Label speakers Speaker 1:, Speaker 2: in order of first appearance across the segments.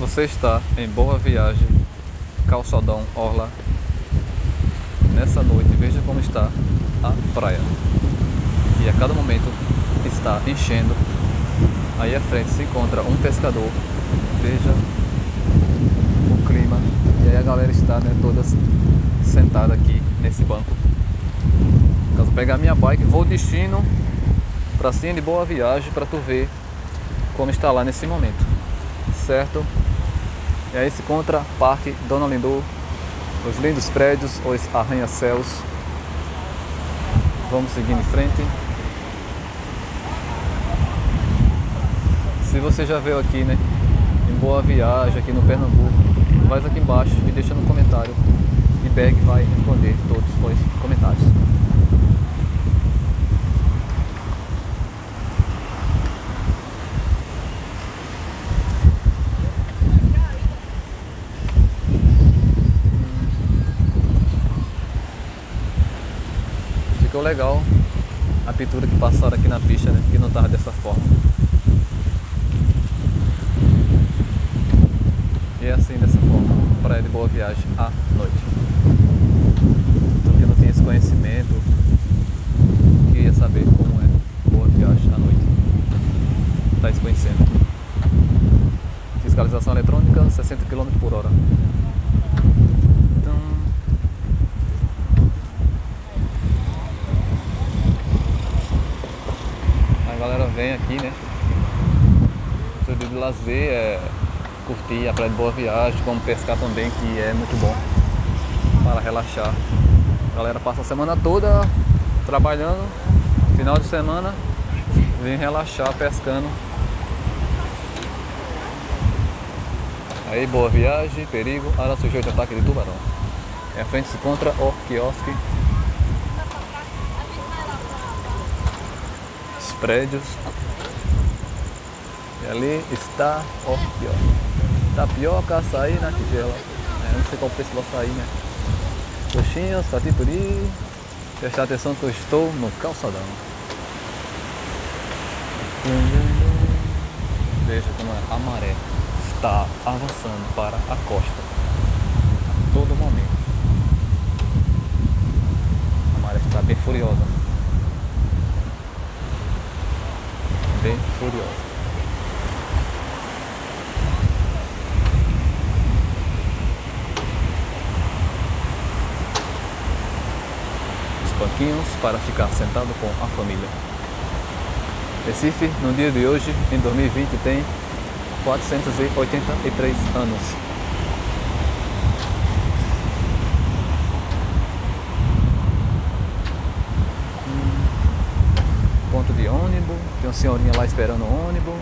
Speaker 1: Você está em Boa Viagem, Calçadão, Orla. Nessa noite, veja como está a praia. E a cada momento está enchendo. Aí à frente se encontra um pescador. Veja o clima. E aí a galera está, né, todas sentada aqui nesse banco. Caso eu pegar minha bike, vou destino pra cima de Boa Viagem para tu ver como está lá nesse momento, certo? E aí se encontra Parque Dona Lindu, os lindos prédios, os arranha-céus. Vamos seguindo em frente. Se você já veio aqui, né, em Boa Viagem, aqui no Pernambuco, faz aqui embaixo e deixa no comentário. E Berg vai responder todos os comentários. Ficou legal a pintura que passaram aqui na pista, né? Que não estava dessa forma. E é assim, dessa forma, praia de Boa Viagem à noite. Porque eu não tinha esse conhecimento, queria saber como é Boa Viagem à noite. Está desconhecendo. Fiscalização eletrônica, 60 km/h. A galera vem aqui, né? O seu dia de lazer é curtir a praia de Boa Viagem, como pescar também, que é muito bom para relaxar. A galera passa a semana toda trabalhando, final de semana vem relaxar pescando. Aí Boa Viagem, perigo, área sujeita a ataque de tubarão. E à frente se encontra o quiosque. Prédios. E ali está o quiosque. Tapioca, açaí na tigela. Não sei qual preço do açaí, né? Coxinhas, tatipuri. Prestar atenção que eu estou no calçadão. Veja como a maré está avançando para a costa a todo momento. A maré está bem furiosa. Bem furiosa. Os banquinhos para ficar sentado com a família. Recife, no dia de hoje, em 2020, tem 483 anos. Ponto de ônibus, tem uma senhorinha lá esperando o ônibus.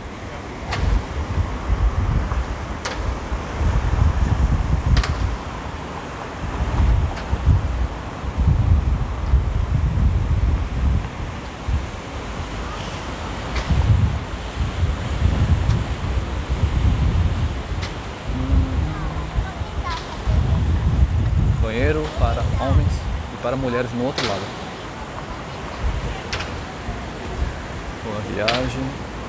Speaker 1: Banheiro para homens e para mulheres no outro lado. Boa Viagem.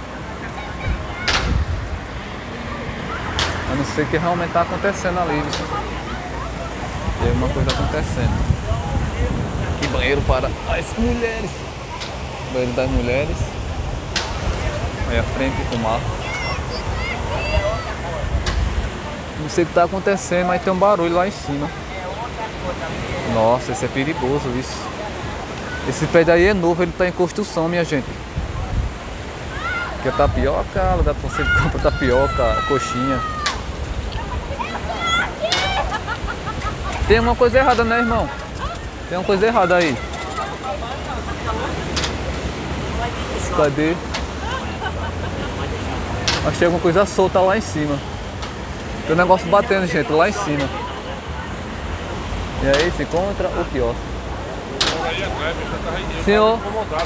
Speaker 1: A não ser que realmente está acontecendo ali. Tem uma coisa acontecendo. Aqui banheiro para as mulheres. Banheiro das mulheres. Aí à frente o mar. Não sei o que está acontecendo, mas tem um barulho lá em cima. Nossa, esse é perigoso isso. Esse prédio aí é novo, ele está em construção, minha gente. Aqui é tapioca, lugar pra você comprar tapioca, coxinha. Tem uma coisa errada, né, irmão? Tem uma coisa errada aí. Cadê? Acho que tem alguma coisa solta lá em cima. Tem um negócio batendo, gente, lá em cima. E aí se encontra o quiosque. Senhor?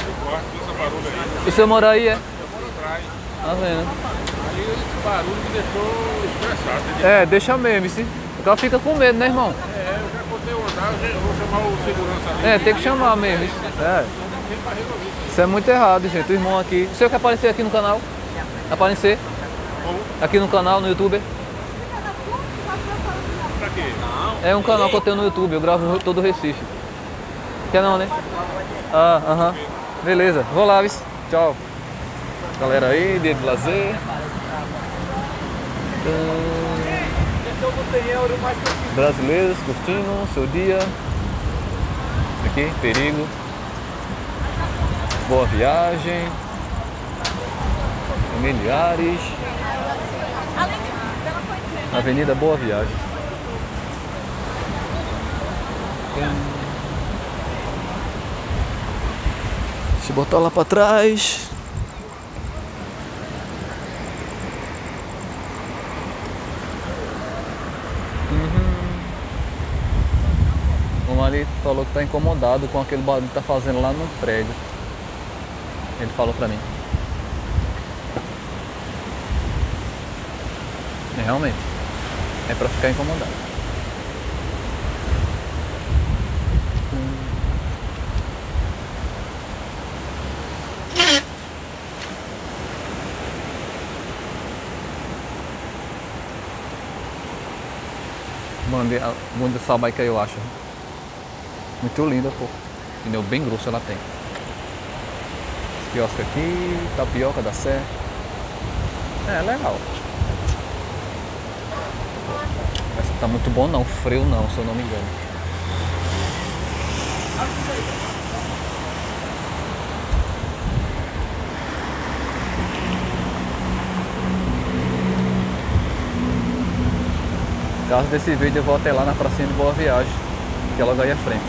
Speaker 1: O senhor mora aí, é? Tá vendo?
Speaker 2: Aí esse barulho me deixou estressado.
Speaker 1: É, deixa mesmo, sim. O cara fica com medo, né, irmão?
Speaker 2: É, eu já contei o andar, eu vou chamar o segurança ali.
Speaker 1: É, tem que chamar mesmo. É. Isso é muito errado, gente. O irmão aqui. O senhor quer aparecer aqui no canal? Aparecer? Aqui no canal, no YouTube.
Speaker 2: Pra quê?
Speaker 1: É um canal que eu tenho no YouTube, eu gravo todo o Recife. Quer não, né? Ah, aham. Beleza, vou lá, viu? Tchau. Galera aí, dia de lazer. Brasileiros curtindo seu dia. Aqui, perigo. Boa viagem. Familiares. Avenida Boa Viagem. Deixa eu botar lá pra trás. O marido falou que tá incomodado com aquele barulho que tá fazendo lá no prédio. Ele falou pra mim. Realmente, é pra ficar incomodado. Mandei a bunda dessa bike aí, eu acho. Muito linda, pô. Pneu bem grosso ela tem. Esse quiosque aqui, tapioca da Sé. É legal. Mas tá muito bom não, freio não, se eu não me engano. Caso desse vídeo eu vou até lá na pracinha de Boa Viagem, que é logo aí à frente.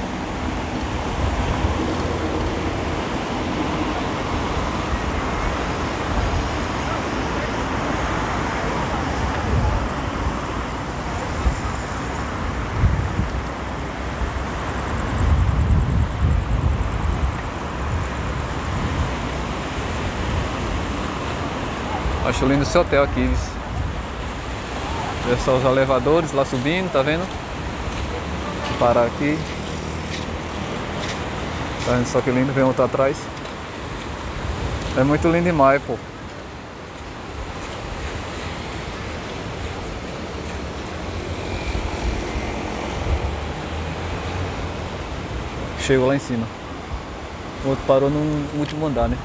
Speaker 1: Acho lindo esse hotel aqui. Olha só os elevadores lá subindo, tá vendo? Vou parar aqui. Tá vendo só que lindo, vem outro atrás. É muito lindo demais, pô. Chegou lá em cima. O outro parou no último andar, né?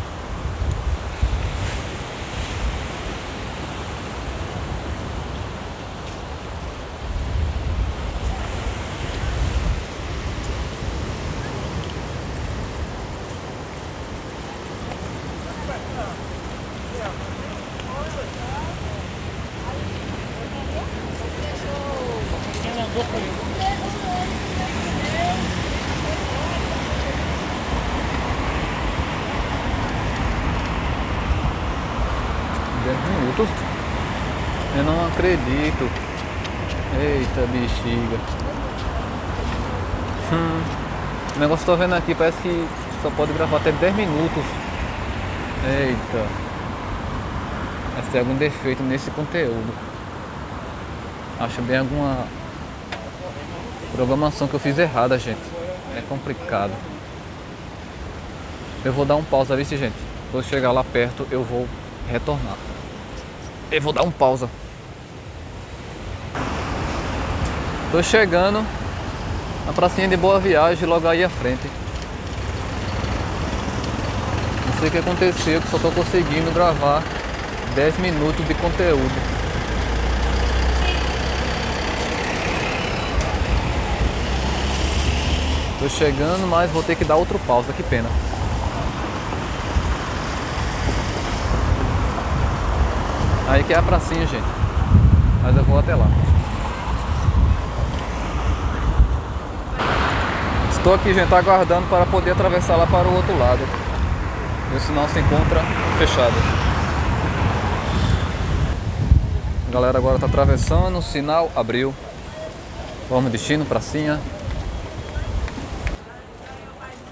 Speaker 1: Minutos? Eu não acredito. Eita bexiga. O negócio que eu tô vendo aqui parece que só pode gravar até 10 minutos. Eita. Mas tem algum defeito nesse conteúdo. Acho bem alguma programação que eu fiz errada, gente. É complicado. Eu vou dar um pausa, viu, gente? Quando chegar lá perto eu vou retornar. Eu vou dar um pausa. Tô chegando na pracinha de Boa Viagem, logo aí à frente. Não sei o que aconteceu, que só tô conseguindo gravar 10 minutos de conteúdo. Tô chegando, mas vou ter que dar outro pausa, que pena. Aí que é a pracinha, gente. Mas eu vou até lá. Estou aqui, gente, aguardando para poder atravessar lá para o outro lado. O sinal se encontra fechado. A galera agora está atravessando, o sinal abriu. Vamos destino, pracinha.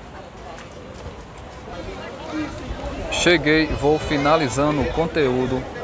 Speaker 1: Cheguei, vou finalizando o conteúdo